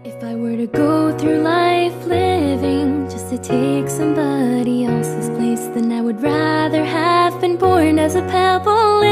If I were to go through life living just to take somebody else's place, then I would rather have been born as a pebble